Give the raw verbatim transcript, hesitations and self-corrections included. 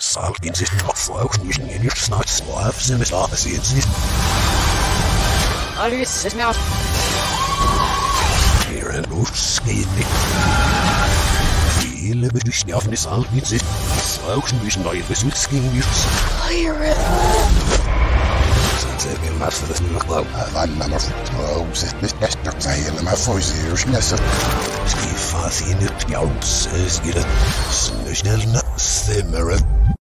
Salgin sich noch vorauchen, in ihr Snatz, auf sie mit Arme sehen sie. Alles ist mir auf. Ihren Luftsgehen nicht. Viele bedürfen auf eine Salgin sich. Sauchen mich neue Besuchsgehen wird. Fire. Sehr gemacht für das Nachbau. Wann man auf Traum ist nicht echt noch sei, wenn man vor sie schnesse. Die Fasi nicht, ja, es ist ihre. Schnell nach Zimmer.